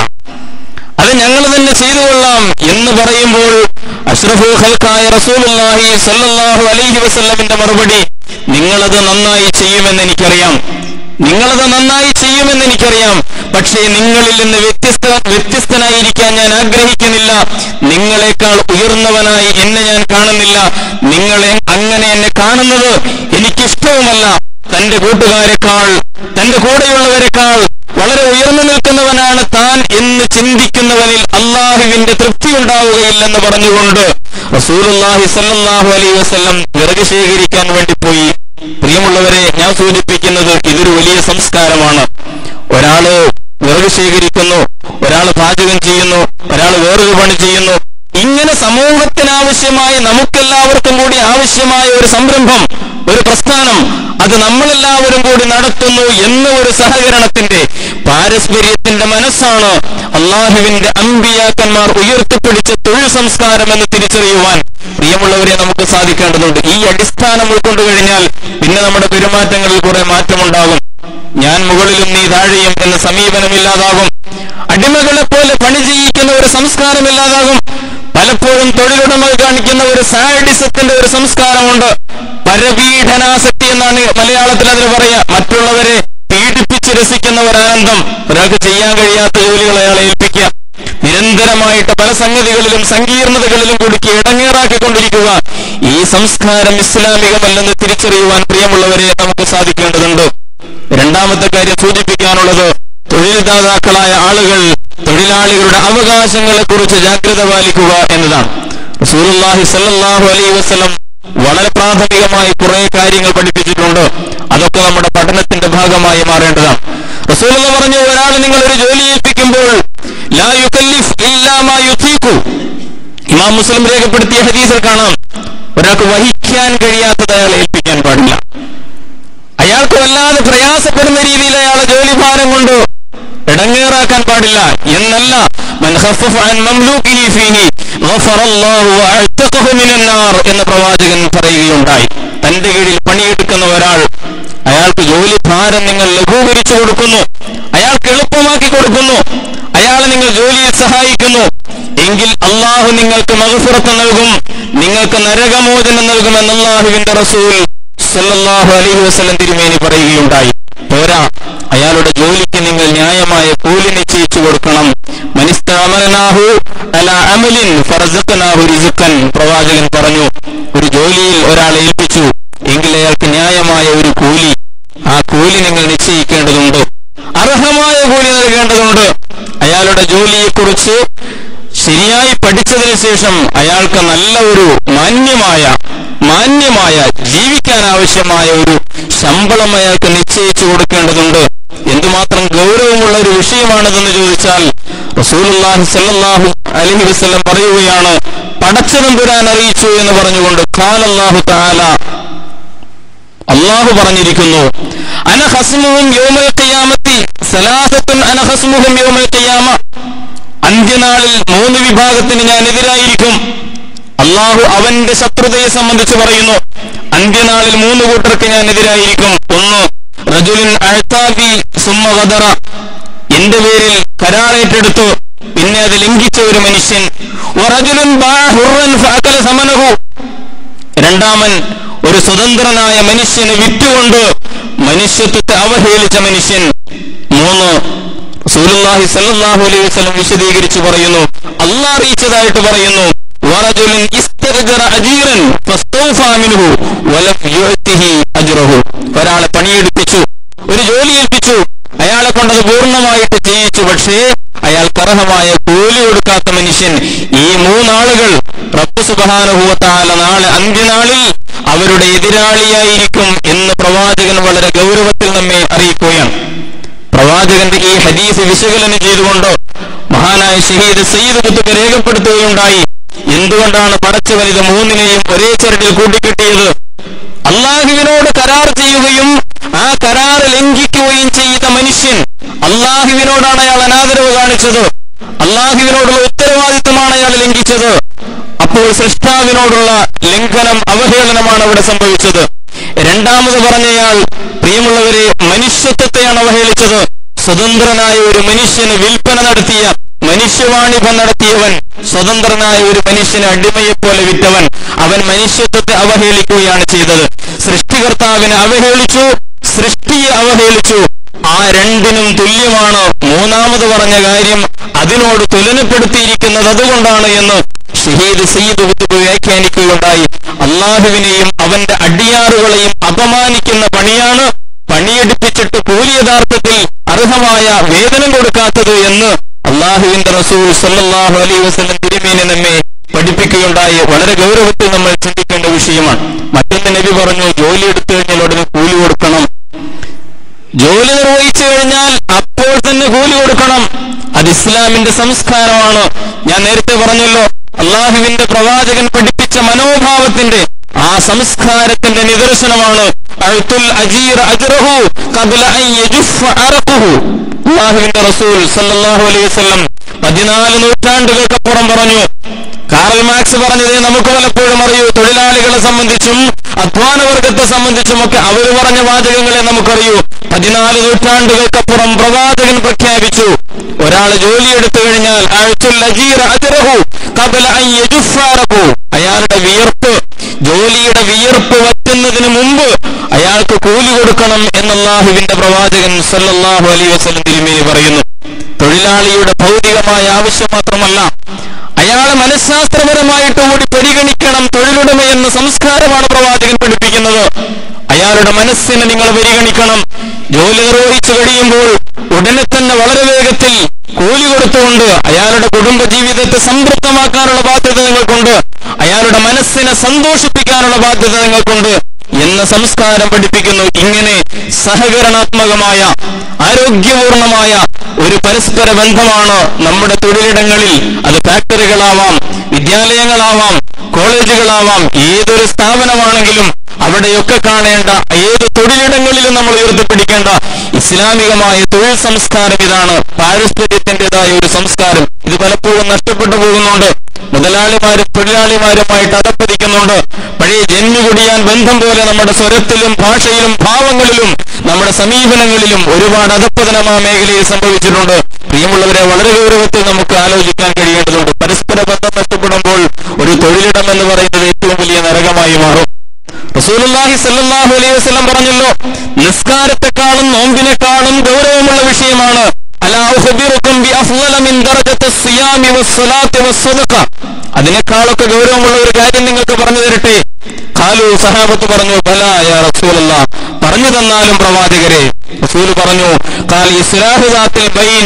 അത് ഞങ്ങൾ തന്നെ ചെയ്തു കൊള്ളാം എന്ന് പറയുമ്പോൾ അഷ്റഫുൽ ഖൽഖായ റസൂലുള്ളാഹി സ്വല്ലല്ലാഹു അലൈഹി വസല്ലമിന്റെ മറുപടി, നിങ്ങളത് നന്നായി ചെയ്യുമെന്ന് എനിക്കറിയാം, നിങ്ങളത് നന്നായി ചെയ്യുമെന്ന് എനിക്കറിയാം പക്ഷേ നിങ്ങളിൽ നിന്ന് വ്യത്യസ്ത വ്യത്യസ്തനായിരിക്കാൻ ഞാൻ ആഗ്രഹിക്കുന്നില്ല. നിങ്ങളെക്കാൾ ഉയർന്നവനായി എന്നെ ഞാൻ കാണുന്നില്ല. നിങ്ങളെ അങ്ങനെ എന്നെ കാണുന്നത് എനിക്കിഷ്ടവുമല്ല. തന്റെ കൂട്ടുകാരെക്കാൾ, തന്റെ കൂടെയുള്ളവരെക്കാൾ വളരെ ഉയർന്നു നിൽക്കുന്നവനാണ് താൻ എന്ന് ചിന്തിക്കുന്നവനിൽ അള്ളാഹുവിന്റെ തൃപ്തി ഉണ്ടാവുകയില്ലെന്ന് പറഞ്ഞുകൊണ്ട് റസൂലുള്ളാഹി സ്വല്ലല്ലാഹു അലൈഹി വസല്ലം വിറക് ശേഖരിക്കാൻ വേണ്ടി പോയി. പ്രിയമുള്ളവരെ, ഞാൻ സൂചിപ്പിക്കുന്നത് ഇതൊരു വലിയ സംസ്കാരമാണ്. ഒരാള് വിറക് ശേഖരിക്കുന്നു, ഒരാൾ പാചകം ചെയ്യുന്നു, ഒരാൾ വേറൊരു പണി ചെയ്യുന്നു. ഇങ്ങനെ സമൂഹത്തിനാവശ്യമായ, നമുക്കെല്ലാവർക്കും കൂടി ആവശ്യമായ ഒരു സംരംഭം, ഒരു പ്രസ്ഥാനം, അത് നമ്മളെല്ലാവരും കൂടി നടത്തുന്നു എന്ന ഒരു സഹകരണത്തിന്റെ, പാരസ്പര്യത്തിന്റെ മനസ്സാണ് അള്ളാഹുവിന്റെ അമ്പിയാക്കന്മാർ ഉയർത്തിപ്പിടിച്ച തൊഴിൽ സംസ്കാരം എന്ന് തിരിച്ചറിയുവാൻ പ്രിയമുള്ളവരെ നമുക്ക് സാധിക്കേണ്ടതുണ്ട്. ഈ അടിസ്ഥാനം ഉൾക്കൊണ്ടു കഴിഞ്ഞാൽ പിന്നെ നമ്മുടെ പെരുമാറ്റങ്ങളിൽ കുറെ മാറ്റമുണ്ടാകും. ഞാൻ മുകളിലും നീ താഴെയും എന്ന സമീപനമില്ലാതാകും. അടിമകളെ പോലെ പണി ചെയ്യിക്കുന്ന ഒരു സംസ്കാരമില്ലാതാകും. പലപ്പോഴും തൊഴിലുടമകൾ കാണിക്കുന്ന ഒരു സാഡിസത്തിന്റെ ഒരു സംസ്കാരമുണ്ട്. പരപീഡനാസക്തി എന്നാണ് മലയാളത്തിൽ അതിന് പറയാ. മറ്റുള്ളവരെ പീഡിപ്പിച്ച് രസിക്കുന്ന ഒരു ആനന്ദം, ഒരാൾക്ക് ചെയ്യാൻ കഴിയാത്ത ജോലികൾ അയാളെ ഏൽപ്പിക്കുക, നിരന്തരമായിട്ട് പല സംഗതികളിലും സങ്കീർണതകളിലും കുടുക്കി ഇടങ്ങേറാക്കിക്കൊണ്ടിരിക്കുക. ഈ സംസ്കാരം ഇസ്ലാമികമല്ലെന്ന് തിരിച്ചറിയുവാൻ പ്രിയമുള്ളവരെ നമുക്ക് സാധിക്കേണ്ടതുണ്ട്. രണ്ടാമത്തെ കാര്യം സൂചിപ്പിക്കാനുള്ളത്, തൊഴിൽദാതാക്കളായ ആളുകൾ തൊഴിലാളികളുടെ അവകാശങ്ങളെ കുറിച്ച് ജാഗ്രത പാലിക്കുക എന്നതാണ്. റസൂലുള്ളാഹി സ്വല്ലല്ലാഹു അലൈഹി വസല്ലം വളരെ പ്രാഥമികമായി കുറെ കാര്യങ്ങൾ പഠിപ്പിച്ചിട്ടുണ്ട്. അതൊക്കെ നമ്മുടെ പഠനത്തിന്റെ ഭാഗമായി മാറേണ്ടതാണ്. റസൂലുള്ളാഹി പറഞ്ഞു, ഒരാൾ നിങ്ങൾ ഒരു ജോലി ഏൽപ്പിക്കുമ്പോൾ ലാ യുകല്ലിഫ് ഇല്ലാ മാ യുതീഖു. ഇമാം മുസ്ലിം രേഖപ്പെടുത്തിയ ഹദീസിൽ കാണാം, ഒരാൾക്ക് വഹിക്കാൻ കഴിയാത്തത് അയാൾ ഏൽപ്പിക്കാൻ പാടില്ല. അയാൾക്ക് വല്ലാതെ പ്രയാസപ്പെടുന്ന രീതിയിൽ അയാളെ ജോലിഭാരം കൊണ്ട് ഇടങ്ങേറാക്കാൻ പാടില്ല എന്നല്ല. മൻ ഖഫഫ അൻ മംലൂകിഹി ഫീഹി ഗഫറല്ലാഹു വഅതഖഹു മിനൻ നാർ എന്ന പ്രവാചകൻ പറയുകയുണ്ടായി. തന്റെ കീഴിൽ പണിയെടുക്കുന്ന ഒരാൾ, അയാൾക്ക് ജോലി ഭാരം നിങ്ങൾ ലഘൂകരിച്ചു കൊടുക്കുന്നു, അയാൾക്ക് എളുപ്പമാക്കി കൊടുക്കുന്നു, അയാളെ നിങ്ങൾ ജോലിയിൽ സഹായിക്കുന്നു എങ്കിൽ അള്ളാഹു നിങ്ങൾക്ക് മഗ്ഫിറത്ത് നൽകും, നിങ്ങൾക്ക് നരകമോചനം നൽകുമെന്ന് അല്ലാഹുവിന്റെ റസൂൽ സല്ലല്ലാഹു അലൈഹി വസല്ലം തിരുമേനി പറയുകയുണ്ടായി. പോരാ, അയാളുടെ ജോലിക്ക് നിങ്ങൾ ന്യായമായ കൂലി നിശ്ചയിച്ചു കൊടുക്കണം. മനിസ്തഅമലനാഹു അലാ അമലിൻ ഫറസഖനാഹു റിസ്ഖൻ. പ്രവാചകൻ പറഞ്ഞു, ഒരു ജോലിയിൽ ഒരാളെ ഏൽപ്പിച്ചു എങ്കിൽ അയാൾക്ക് ന്യായമായ ഒരു കൂലി, ആ കൂലി നിങ്ങൾ നിശ്ചയിക്കേണ്ടതുണ്ട്, അർഹമായ കൂലി നൽകേണ്ടതുണ്ട്. അയാളുടെ ജോലിയെക്കുറിച്ച് ശരിയായി പഠിച്ചതിന് ശേഷം അയാൾക്ക് നല്ല ഒരു മാന്യമായ മാന്യമായ ജീവിക്കാൻ ആവശ്യമായ ഒരു ശമ്പളം അയാൾക്ക് നിശ്ചയിച്ചു കൊടുക്കേണ്ടതുണ്ട്. എന്തുമാത്രം ഗൗരവമുള്ള ഒരു വിഷയമാണിതെന്ന് ചോദിച്ചാൽ റസൂലുള്ളാഹി സ്വല്ലല്ലാഹു അലൈഹി വസല്ലം പറയുകയാണ്, പടച്ചതമ്പുരാൻ അറിയിച്ചു എന്ന് പറഞ്ഞുകൊണ്ട് ഖാലല്ലാഹു തആല, അള്ളാഹു പറഞ്ഞിരിക്കുന്നു, അന ഖസ്മുഹും യൗമൽ ഖിയാമത്തി സലാസത്തുൻ അന ഖസ്മുഹും യൗമൽ ഖിയാമ, അന്ത്യനാളിൽ മൂന്ന് വിഭാഗത്തിന് ഞാൻ എതിരായിരിക്കും. അള്ളാഹു അവന്റെ ശത്രുതയെ സംബന്ധിച്ച് പറയുന്നു, അന്ത്യനാളിൽ മൂന്ന് കൂട്ടർക്ക് ഞാൻ എതിരായിരിക്കും. ഒന്ന്, റജുലുൻ അഅ്താബി സുമ്മ ഗദറ, എന്റെ പേരിൽ കരാറേറ്റെടുത്തു പിന്നെ അത് ലംഘിച്ച ഒരു മനുഷ്യൻ. വറജുലുൻ ബാഅ ഹുർറൻ ഫഅകല സമനഹു, രണ്ടാമൻ ഒരു സ്വതന്ത്രനായ മനുഷ്യനെ വിറ്റുകൊണ്ട് മനുഷ്യത്വത്തെ അവഹേളിച്ച മനുഷ്യൻ. മൂന്ന്, റസൂലുള്ളാഹി സ്വല്ലല്ലാഹു അലൈഹി വസല്ലം വിശദീകരിച്ചു പറയുന്നു, അല്ലാഹു അറിയിച്ചതായിട്ട് പറയുന്നു, വറജുലുൻ ഇസ്തഅജറ അജീറൻ ഫസ്തൗഫാ മിൻഹു വലം യുഅതിഹി അജ്റഹു, ഒരാളെ പണിയെടുപ്പിച്ചു, ഒരു ജോലി ഏൽപ്പിച്ചു, അയാളെ കൊണ്ടത് പൂർണ്ണമായിട്ട് ചെയ്യിച്ചു, പക്ഷേ അയാൾക്ക് അർഹമായ കൂലി കൊടുക്കാത്ത മനുഷ്യൻ. ഈ മൂന്നാളുകൾ റബ്ബ് സുബ്ഹാനഹു വ തആല നാളെ അന്ത്യനാളിൽ അവരുടെ എതിരാളിയായിരിക്കും എന്ന് പ്രവാചകൻ വളരെ ഗൗരവത്തിൽ നമ്മെ അറിയിക്കുകയാണ്. പ്രവാചകന്റെ ഈ ഹദീസ് വിശകലനം ചെയ്തുകൊണ്ട് മഹാനായ ഷഹീദ് സയ്യിദ് ഖുത്ബ് രേഖപ്പെടുത്തുകയുണ്ടായി, എന്തുകൊണ്ടാണ് പടച്ചവൻ ഇത് മൂന്നിനെയും ഒരേ ചരടിൽ കൂട്ടിക്കെട്ടിയത്? അള്ളാഹുവിനോട് കരാർ ചെയ്യുകയും ആ കരാർ ലംഘിക്കുകയും ചെയ്ത മനുഷ്യൻ, അള്ളാഹുവിനോടാണ് അയാൾ അനാദരവ് കാണിച്ചത്, അള്ളാഹുവിനോടുള്ള ഉത്തരവാദിത്വമാണ് അയാൾ ലംഘിച്ചത്. അപ്പോൾ സൃഷ്ടാവിനോടുള്ള ലംഘനം, അവഹേളനമാണ് അവിടെ സംഭവിച്ചത്. രണ്ടാമത് പറഞ്ഞയാൾ, പ്രിയമുള്ളവരെ, മനുഷ്യത്വത്തെയാണ് അവഹേളിച്ചത്. സ്വതന്ത്രനായ ഒരു മനുഷ്യന് വിൽപ്പന നടത്തിയ, മനുഷ്യവാണിഭം നടത്തിയവൻ, സ്വതന്ത്രനായ ഒരു മനുഷ്യനെ അടിമയെപ്പോലെ വിറ്റവൻ, അവൻ മനുഷ്യത്വത്തെ അവഹേളിക്കുകയാണ് ചെയ്തത്. സൃഷ്ടികർത്താവിനെ അവഹേളിച്ചു, സൃഷ്ടിയെ അവഹേളിച്ചു. ആ രണ്ടിനും തുല്യമാണ് മൂന്നാമത് പറഞ്ഞ കാര്യം, അതിനോട് തുലനപ്പെടുത്തിയിരിക്കുന്നത് അതുകൊണ്ടാണ് എന്ന് ഷഹീദ് സയ്യിദ് ഖുത്ബ് വ്യാഖ്യാനിക്കുകയുണ്ടായി. അള്ളാഹുവിനെയും അവന്റെ അടിയാറുകളെയും അപമാനിക്കുന്ന പണിയാണ് പണിയെടുപ്പിച്ചിട്ട് കൂലി യഥാർത്ഥത്തിൽ അർഹമായ വേതനം കൊടുക്കാത്തത് എന്ന് അള്ളാഹുവിന്റെ റസൂൽ സല്ലല്ലാഹു അലൈഹി വസല്ലം തിരുമേനി നമ്മെ പഠിപ്പിക്കുകയുണ്ടായി. വളരെ ഗൗരവത്തിൽ നമ്മൾ ചിന്തിക്കേണ്ട വിഷയമാണ്. മറ്റൊന്ന് നബി പറഞ്ഞു, ജോലി എടുത്തു കഴിഞ്ഞാൽ ഉടനെ കൂലി കൊടുക്കണം. ജോലി നിർവഹിച്ചു കഴിഞ്ഞാൽ അപ്പോൾ തന്നെ കൂലി കൊടുക്കണം. അത് ഇസ്ലാമിന്റെ സംസ്കാരമാണ്. ഞാൻ നേരത്തെ പറഞ്ഞല്ലോ, അള്ളാഹുവിന്റെ പ്രവാചകൻ പഠിപ്പിച്ച മനോഭാവത്തിന്റെ ആ സംസ്കാരത്തിന്റെ നിദർശനമാണ് അഅ്തുൽ അജീറ അജ്റഹു ഖബ്ല അൻ യജുഫ അറഖുഹു. അല്ലാഹുവിന്റെ റസൂൽ സല്ലല്ലാഹു അലൈഹി വസല്ലം പതിനാല് നൂറ്റാണ്ടുകൾക്കപ്പുറം പറഞ്ഞു. കാറൽ മാർക്സ് പറഞ്ഞത് നമുക്ക് പലപ്പോഴും അറിയൂ. തൊഴിലാളികളെ സംബന്ധിച്ചും അധ്വാനവർഗത്തെ സംബന്ധിച്ചുമൊക്കെ അവർ പറഞ്ഞ വാചകങ്ങളെ നമുക്കറിയൂ. പതിനാല് നൂറ്റാണ്ടുകൾക്കപ്പുറം പ്രവാചകൻ പ്രഖ്യാപിച്ചു, ഒരാൾ ജോലിയെടുത്തു കഴിഞ്ഞാൽ അഅ്തുൽ അജീറ അജ്റഹു ഖബ്ല അൻ യജുഫ അറഖുഹു, അയാളുടെ വിയർപ്പ്, ജോലിയുടെ വിയർപ്പ് വറ്റുന്നതിന് മുമ്പ് അയാൾക്ക് കൂലി കൊടുക്കണം എന്ന് അല്ലാഹുവിന്റെ പ്രവാചകൻ സല്ലല്ലാഹു അലൈഹി വസല്ലം തിരുമേനി പറയുന്നു. തൊഴിലാളിയുടെ ഭൗതികമായ ആവശ്യം മാത്രമല്ല, അയാളെ മനഃശാസ്ത്രപരമായിട്ട് കൂടി പരിഗണിക്കണം. തൊഴിലുടമ എന്ന സംസ്കാരമാണ് പ്രവാചകൻ പഠിപ്പിക്കുന്നത്. അയാളുടെ മനസ്സിനെ നിങ്ങൾ പരിഗണിക്കണം. ജോലി നിർവഹിച്ചു കഴിയുമ്പോൾ ഉടനെ തന്നെ വളരെ വേഗത്തിൽ കൂലി കൊടുത്തുകൊണ്ട് അയാളുടെ കുടുംബ ജീവിതത്തെ സംതൃപ്തമാക്കാനുള്ള ബാധ്യത നിങ്ങൾക്കുണ്ട്. അയാളുടെ മനസ്സിനെ സന്തോഷിപ്പിക്കാനുള്ള ബാധ്യത നിങ്ങൾക്കുണ്ട് എന്ന സംസ്കാരം പഠിപ്പിക്കുന്നു. ഇങ്ങനെ സഹകരണാത്മകമായ ആരോഗ്യപൂർണമായ ഒരു പരസ്പര ബന്ധമാണ് നമ്മുടെ തൊഴിലിടങ്ങളിൽ. അത് ഫാക്ടറികളാവാം, വിദ്യാലയങ്ങളാവാം, കോളേജുകളാവാം, ഏതൊരു സ്ഥാപനമാണെങ്കിലും അവിടെയൊക്കെ കാണേണ്ട, ഏത് തൊഴിലിടങ്ങളിലും നമ്മൾ ഉയർത്തിപ്പിടിക്കേണ്ട ഇസ്ലാമികമായ തൊഴിൽ സംസ്കാരം ഇതാണ്. പാരസ്പര്യത്തിൻ്റെതായ ഒരു സംസ്കാരം. ഇത് പലപ്പോഴും നഷ്ടപ്പെട്ടു പോകുന്നുണ്ട്. മുതലാളിമാരും തൊഴിലാളിമാരുമായിട്ട് അധപ്പതിക്കുന്നുണ്ട്. പഴയ ജന്മി കുടിയാൻ ബന്ധം പോലെ നമ്മുടെ സ്വരത്തിലും ഭാഷയിലും ഭാവങ്ങളിലും നമ്മുടെ സമീപനങ്ങളിലും ഒരുപാട് അധപ്പതനം ആ മേഖലയിൽ സംഭവിച്ചിട്ടുണ്ട്. പ്രിയമുള്ളവരെ, വളരെ ഗൗരവത്തിൽ നമുക്ക് ആലോചിക്കാൻ കഴിയേണ്ടതുണ്ട്. പരസ്പര ബന്ധം നഷ്ടപ്പെടുമ്പോൾ ഒരു തൊഴിലിടം എന്ന് പറയുന്നത് ഏറ്റവും വലിയ നരകമായി മാറും. റസൂലുള്ളാഹി സ്വല്ലല്ലാഹു അലൈഹി വസല്ലം പറഞ്ഞല്ലോ, നിസ്കാരത്തെക്കാളും നോമ്പിനെക്കാളും ഗൗരവമുള്ള വിഷയമാണ് അലാ ഉഖ്ബിറുക്കും ബി അഫ്ളല മിൻ ദറജത്തി സിയാമി വസ്സലാത്തി വസ്സദഖ. അതിനേക്കാളൊക്കെ ഗൗരവമുള്ള ഒരു കാര്യം നിങ്ങൾക്ക് പറഞ്ഞു തരട്ടെ? ഖാലു, സഹാബത്ത് പറഞ്ഞു, ബലാ യാ റസൂലല്ലാഹ്, പറഞ്ഞു തന്നാലും പ്രവാചകരെ. റസൂൽ പറഞ്ഞു, ഖാൽ ഇസ്ലാഹു ദാത്തിൽ ബൈൻ,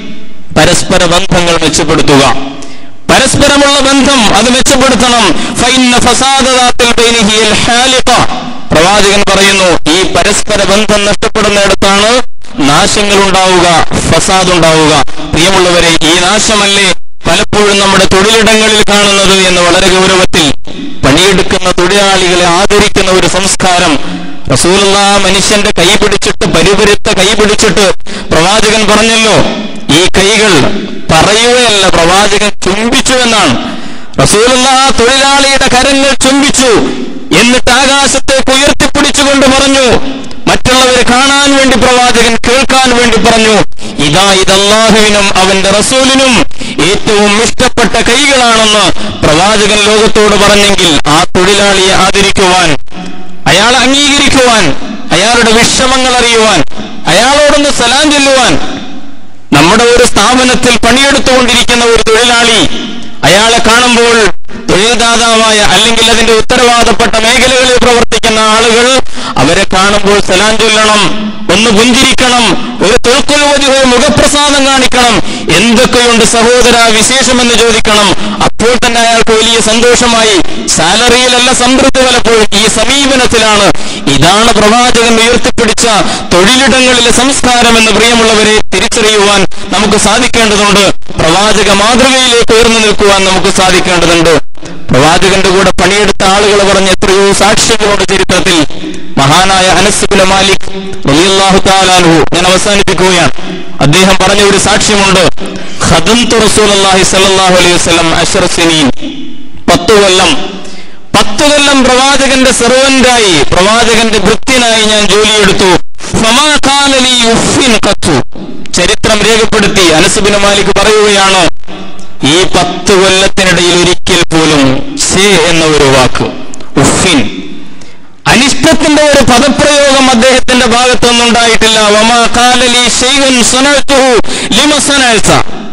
പരസ്പര ബന്ധങ്ങൾ മെച്ചപ്പെടുത്തുക. പരസ്പരമുള്ള ബന്ധം അത് മെച്ചപ്പെടുത്തണം. ഫഇന്ന ഫസാദ ദാത്തിൽ ബൈനി ഹിയൽ ഹാലിഖ. പ്രവാചകൻ പറയുന്നു, ഈ പരസ്പര ബന്ധം നഷ്ടപ്പെടുന്നിടത്താണ് നാശങ്ങൾ ഉണ്ടാവുക, ഫസാദ് ഉണ്ടാവുക. പ്രിയമുള്ളവരെ, ഈ നാശമല്ലേ പലപ്പോഴും നമ്മുടെ തൊഴിലിടങ്ങളിൽ കാണുന്നത് എന്ന് വളരെ ഗൗരവത്തിൽ. പണിയെടുക്കുന്ന തൊഴിലാളികളെ ആദരിക്കുന്ന ഒരു സംസ്കാരം, റസൂലുള്ളാഹി മനുഷ്യന്റെ കൈ പിടിച്ചിട്ട് പരിപരുത്ത കൈ പിടിച്ചിട്ട് പ്രവാചകൻ പറഞ്ഞല്ലോ, ഈ കൈകൾ പറയുകയല്ല, പ്രവാചകൻ ചുംബിച്ചു എന്നാണ്. റസൂലുള്ളാഹി തൊഴിലാളിയുടെ കരങ്ങൾ ചുംബിച്ചു, എന്നിട്ട് ആകാശത്തേക്ക് ഉയർത്തിപ്പിടിച്ചുകൊണ്ട് പറഞ്ഞു, മറ്റുള്ളവരെ കാണാൻ വേണ്ടി പ്രവാചകൻ കേൾക്കാൻ വേണ്ടി പറഞ്ഞു, ഇതാ ഇത് അല്ലാഹുവിനും അവന്റെ റസൂലിനും ഏറ്റവും ഇഷ്ടപ്പെട്ട കൈകളാണെന്ന് പ്രവാചകൻ ലോകത്തോട് പറഞ്ഞെങ്കിൽ ആ തൊഴിലാളിയെ ആദരിക്കുവാൻ, അയാളെ അംഗീകരിക്കുവാൻ, അയാളുടെ വിഷമങ്ങൾ അറിയുവാൻ, അയാളോടൊന്ന് സലാം ചൊല്ലുവാൻ, നമ്മുടെ ഒരു സ്ഥാപനത്തിൽ പണിയെടുത്തുകൊണ്ടിരിക്കുന്ന ഒരു തൊഴിലാളി, അയാളെ കാണുമ്പോൾ തൊഴിൽദാതാവായ അല്ലെങ്കിൽ അതിന്റെ ഉത്തരവാദപ്പെട്ട മേഖലകളിൽ പ്രവർത്തിക്കുന്ന ആളുകൾ അവരെ കാണുമ്പോൾ സലാം ചൊല്ലണം, ഒന്ന് പുഞ്ചിരിക്കണം, ഒരു തൊൽക്കുൽവജുഹ മുഖപ്രസാദം കാണിക്കണം, എന്തൊക്കെയുണ്ട് സഹോദര വിശേഷമെന്ന് ചോദിക്കണം. അപ്പോൾ തന്നെ അയാൾക്ക് വലിയ സന്തോഷമായി. സാലറിയിലല്ല സംതൃപ്തി, പലപ്പോഴും ഈ സമീപനത്തിലാണ്. ഇതാണ് പ്രവാചകൻ ഉയർത്തിപ്പിടിച്ച തൊഴിലിടങ്ങളിലെ സംസ്കാരം എന്ന് പ്രിയമുള്ളവരെ തിരിച്ചറിയുവാൻ നമുക്ക് സാധിക്കേണ്ടതുണ്ട്. പ്രവാചക മാതൃകയിലേക്ക് ഉയർന്നു നിൽക്കുവാൻ നമുക്ക് സാധിക്കേണ്ടതുണ്ട്. പ്രവാചകന്റെ കൂടെ പണിയെടുത്ത ആളുകൾ പറഞ്ഞ എത്രയോ സാക്ഷ്യങ്ങളോട് ചരിത്രത്തിൽ മഹാനായ അനസ് ഇബ്നു മാലിക് റളിയല്ലാഹു തആല അൻഹു, ഞാൻ അവസാനിപ്പിക്കുകയാണ്, അദ്ദേഹം പറഞ്ഞ ഒരു സാക്ഷ്യമുണ്ട്. ഖദംതു റസൂലുള്ളാഹി സ്വല്ലല്ലാഹു അലൈഹി വസല്ലം അശ്റ സിനീൻ, പത്തു കൊല്ലം പത്തു കൊല്ലം പ്രവാചകന്റെ സെർവന്റായി, പ്രവാചകന്റെ ഭൃത്യനായി ഞാൻ ജോലിയെടുത്തു. ഫമാ ഖാല ലീ ഉഫ്ഫിൻ ഖത്തു, ചരിത്രം രേഖപ്പെടുത്തി അനസ് ഇബ്നു മാലിക് പറയുകയാണ്, ഈ പത്ത് കൊല്ലത്തിനിടയിൽ ഒരിക്കൽ പോലും ശേ എന്ന ഒരു വാക്ക്, ഉഫ്ഫിൻ, അനിഷ്ടത്തിന്റെ ഒരു പദപ്രയോഗം അദ്ദേഹത്തിന്റെ ഭാഗത്തു നിന്നുണ്ടായിട്ടില്ല. വമാ ഖാല ലീ ശൈഉൻ സനഅതുഹു ലിമ സനഅത,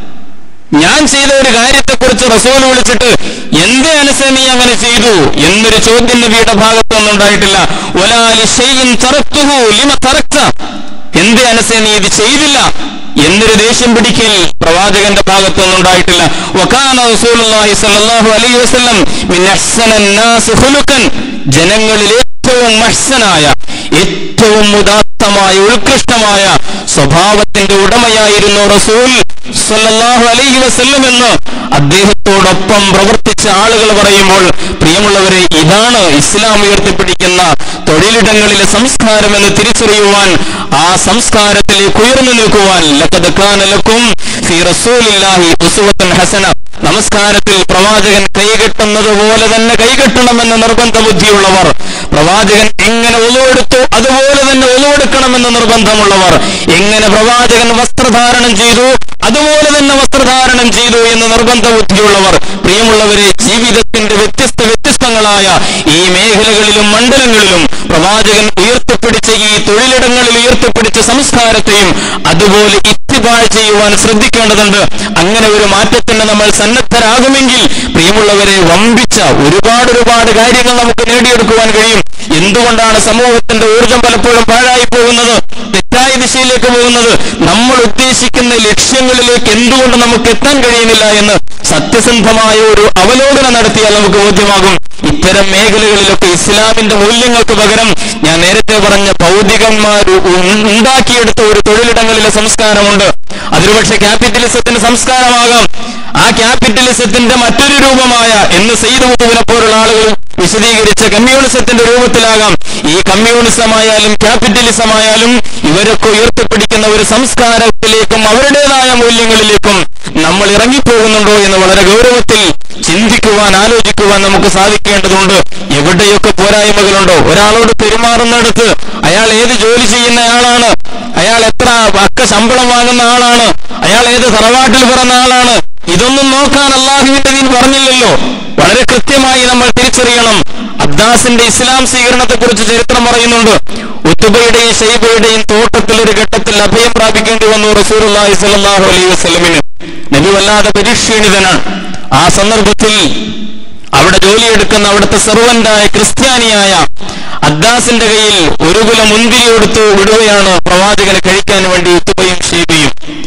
ഞാൻ ചെയ്ത ഒരു കാര്യത്തെക്കുറിച്ച് റസൂൽ വിളിച്ചിട്ട് എന്തേ അനസേ നീ അങ്ങനെ ചെയ്തു എന്നൊരു ചോദ്യം നബിയുടെ ഭാഗത്തു നിന്നുണ്ടായിട്ടില്ല. വലാ ലി ശൈഇൻ തറക്തുഹു ലിമ തറക്ത, എന്തേ അനസേ നീ ഇത് ചെയ്തില്ല എന്നൊരു ദേഷ്യം പിടിക്കൽ പ്രവാചകന്റെ ഭാഗത്തു നിന്നുണ്ടായിട്ടില്ല. വകാന റസൂലുള്ളാഹി സ്വല്ലല്ലാഹു അലൈഹി വസല്ലം മിൻ അഹ്സനൻ നാസ് ഖുലുഖൻ, ജനങ്ങളിൽ ഏറ്റവും മഹ്സനായ, ഏറ്റവും ഉദാത്തമായ, ഉത്കൃഷ്ടമായ സ്വഭാവത്തിന്റെ ഉടമയായിരുന്നു റസൂൽ സ്വല്ലല്ലാഹു അലൈഹി വസല്ലം എന്ന് അദ്ദേഹത്തോടൊപ്പം പ്രവർത്തിച്ച ആളുകൾ പറയുമ്പോൾ, പ്രിയമുള്ളവരെ, ഇതാണ് ഇസ്ലാം ഉയർത്തിപ്പിടിക്കുന്ന തൊഴിലിടങ്ങളിലെ സംസ്കാരം എന്ന് തിരിച്ചറിയുവാൻ, ആ സംസ്കാരത്തിലേക്ക് ഉയർന്നു നിൽക്കുവാൻ, ലഖദ് കാന ലക്കും ഫീ റസൂലില്ലാഹി ഉസ്വത്തുൻ ഹസന, നമസ്കാരത്തിൽ പ്രവാചകൻ കൈകെട്ടുന്നത് പോലെ തന്നെ കൈകെട്ടണമെന്ന് നിർബന്ധ ബുദ്ധിയുള്ളവർ, പ്രവാചകൻ എങ്ങനെ ഒലുവെടുത്തു അതുപോലെ തന്നെ ഒലുവെടുക്കണമെന്ന് നിർബന്ധമുള്ളവർ, എങ്ങനെ പ്രവാചകൻ വസ്ത്രധാരണം ചെയ്തു അതുപോലെ തന്നെ വസ്ത്രധാരണം ചെയ്തു എന്ന് നിർബന്ധ ബുദ്ധിയുള്ളവർ, പ്രിയമുള്ളവരെ, ജീവിതത്തിന്റെ വ്യത്യസ്ത വ്യത്യസ്തങ്ങളായ ഈ മേഖലകളിലും മണ്ഡലങ്ങളിലും പ്രവാചകൻ ഉയർത്തിപ്പിടിച്ച, ഈ തൊഴിലിടങ്ങളിൽ ഉയർത്തിപ്പിടിച്ച സംസ്കാരത്തെയും അതുപോലെ ഇത്തിബാ ചെയ്യുവാൻ ശ്രദ്ധിക്കേണ്ടതുണ്ട്. അങ്ങനെ ഒരു മാറ്റത്തിന് നമ്മൾ സന്നദ്ധരാകുമെങ്കിൽ പ്രിയമുള്ളവരെ, വമ്പിച്ച ഒരുപാട് ഒരുപാട് കാര്യങ്ങൾ നമുക്ക് നേടിയെടുക്കുവാൻ കഴിയും. എന്തുകൊണ്ടാണ് സമൂഹത്തിന്റെ ഊർജം പലപ്പോഴും പാഴായി പോകുന്നത്, തെറ്റായ ദിശയിലേക്ക് പോകുന്നത്? നമ്മൾ ഉദ്ദേശിക്കുന്ന ലക്ഷ്യങ്ങളിലേക്ക് എന്തുകൊണ്ട് നമുക്ക് എത്താൻ കഴിയുന്നില്ല എന്ന് സത്യസന്ധമായ ഒരു അവലോകനം നടത്തിയാൽ നമുക്ക് ബോധ്യമാകും. ഇത്തരം മേഖലകളിലൊക്കെ ഇസ്ലാമിന്റെ മൂല്യങ്ങൾക്ക് പകരം ഞാൻ നേരത്തെ പറഞ്ഞ ഭൗതികന്മാർ ഉണ്ടാക്കിയെടുത്ത ഒരു തൊഴിലിടങ്ങളിലെ സംസ്കാരമുണ്ട്. അതിനുപക്ഷെ ക്യാപിറ്റലിസത്തിന്റെ സംസ്കാരമാകാം, ആ ക്യാപിറ്റലിസത്തിന്റെ മറ്റൊരു രൂപമായ എന്ന് സെയ്ദ് കുത്തുബിനെ പോലുള്ള ആളുകൾ വിശദീകരിച്ച കമ്മ്യൂണിസത്തിന്റെ രൂപത്തിലാകാം. ഈ കമ്മ്യൂണിസമായാലും ക്യാപിറ്റലിസമായാലും ഇവരൊക്കെ ഉയർത്തിപ്പിടിക്കുന്ന ഒരു സംസ്കാരത്തിലേക്കും അവരുടേതായ മൂല്യങ്ങളിലേക്കും നമ്മൾ ഇറങ്ങിപ്പോകുന്നുണ്ടോ എന്ന് വളരെ ഗൗരവത്തിൽ ചിന്തിക്കുവാൻ, ആലോചിക്കുവാൻ നമുക്ക് സാധിക്കേണ്ടതുണ്ട്. എവിടെയൊക്കെ പോരായ്മകളുണ്ടോ, ഒരാളോട് പെരുമാറുന്നിടത്ത് അയാൾ ഏത് ജോലി ചെയ്യുന്ന ആളാണ്, അയാൾ എത്ര അക്ക ശമ്പളം വാങ്ങുന്ന ആളാണ്, അയാൾ ഏത് തറവാട്ടിൽ പിറന്ന ആളാണ്, ഇതൊന്നും നോക്കാൻ അല്ലാഹുവിന്റെ ദീൻ പറഞ്ഞില്ലല്ലോ. വളരെ കൃത്യമായി നമ്മൾ തിരിച്ചറിയണം. അബ്ദാസിന്റെ ഇസ്ലാം സ്വീകരണത്തെ കുറിച്ച് ചരിത്രം പറയുന്നുണ്ട്. ഉത്തുബയുടെയും ഷൈബയുടെയും തോട്ടത്തിൽ ഒരു ഘട്ടത്തിൽ അഭയം പ്രാപിക്കേണ്ടി വന്നു റസൂലുള്ളാഹി സ്വല്ലല്ലാഹു അലൈഹി വസല്ലമിന്. നബി വല്ലാതെ പരിക്ഷീണിതനാണ്. ആ സന്ദർഭത്തിൽ അവിടെ ജോലിയെടുക്കുന്ന അവിടുത്തെ സെർവന്റായ ക്രിസ്ത്യാനിയായ അബ്ദാസിന്റെ കയ്യിൽ ഒരു കുല മുന്തിരി കൊടുത്തു വിടുകയാണ് പ്രവാചകനെ കഴിക്കാൻ വേണ്ടി ഉത്തുബയും ഷൈബയും.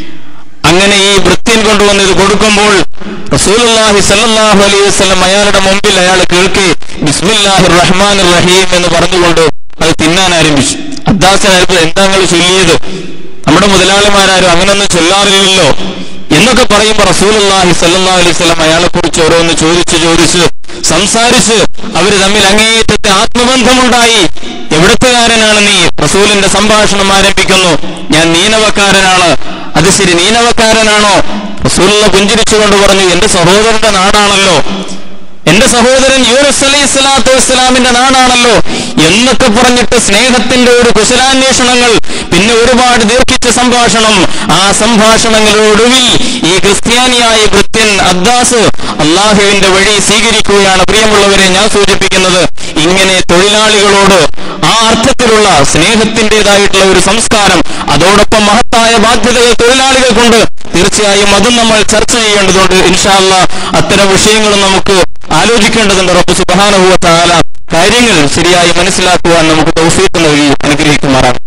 അങ്ങനെ ഈ വൃത്യൻ കൊണ്ടുവന്ന് ഇത് കൊടുക്കുമ്പോൾ റസൂലുള്ളാഹി സ്വല്ലല്ലാഹു അലൈഹി വസല്ലം അയാളുടെ മുമ്പിൽ അയാൾ കേൾക്കെ ബിസ്മില്ലാഹിർ റഹ്മാനിർ റഹീം എന്ന് പറഞ്ഞുകൊണ്ട് അത് തിന്നാൻ ആരംഭിച്ചു. അബ്ദാസിനായിരുന്നു, എന്താ നിങ്ങൾ ചൊല്ലിയത്, നമ്മുടെ മുതലാളിമാരും അങ്ങനൊന്നും ചൊല്ലാറില്ലല്ലോ എന്നൊക്കെ പറയുമ്പോൾ റസൂലുള്ളാഹി സ്വല്ലല്ലാഹു അലൈഹി വസല്ലം അയാളെ കുറിച്ച് ഓരോന്ന് ചോദിച്ച് ചോദിച്ച് സംസാരിച്ച് അവർ തമ്മിൽ അങ്ങേയറ്റത്തെ ആത്മബന്ധമുണ്ടായി. എവിടത്തുകാരനാണ് നീ? റസൂലിന്റെ സംഭാഷണം ആരംഭിക്കുന്നു. ഞാൻ നീനവക്കാരനാണ്. അത് ശരി, നീനവക്കാരനാണോ? റസൂലുള്ള പുഞ്ചിരിച്ചുകൊണ്ട് പറഞ്ഞു, എന്റെ സഹോദരന്റെ നാടാണല്ലോ, എന്റെ സഹോദരൻ യൂനുസ് അലൈഹി സ്വലാത്തു വസ്സലാമിന്റെ നാടാണല്ലോ എന്നൊക്കെ പറഞ്ഞിട്ട് സ്നേഹത്തിന്റെ ഒരു കുശലാന്വേഷണങ്ങൾ, പിന്നെ ഒരുപാട് ദീർഘിച്ച സംഭാഷണം. ആ സംഭാഷണങ്ങളൊടുവിൽ ഈ ക്രിസ്ത്യാനിയായ ഭൃത്യൻ അദ്ദാസ് അള്ളാഹുവിന്റെ വഴി സ്വീകരിക്കുകയാണ്. പ്രിയമുള്ളവരെ, ഞാൻ സൂചിപ്പിക്കുന്നത് ഇങ്ങനെ തൊഴിലാളികളോട് ആ അർത്ഥത്തിലുള്ള സ്നേഹത്തിൻ്റെതായിട്ടുള്ള ഒരു സംസ്കാരം, അതോടൊപ്പം മഹത്തായ ബാധ്യതകൾ തൊഴിലാളികൾക്കുണ്ട്. തീർച്ചയായും അതും നമ്മൾ ചർച്ച ചെയ്യേണ്ടതുണ്ട്. ഇൻഷാ അല്ലാഹ് അത്തരം വിഷയങ്ങളും നമുക്ക് ആലോചിക്കേണ്ടതുണ്ട്. റബ്ബ് സുബ്ഹാനഹു വ തആല കാര്യങ്ങൾ ശരിയായി മനസ്സിലാക്കുവാൻ നമുക്ക് തൗഫീഖ് നൽകി അനുഗ്രഹിക്കുമാറാകട്ടെ.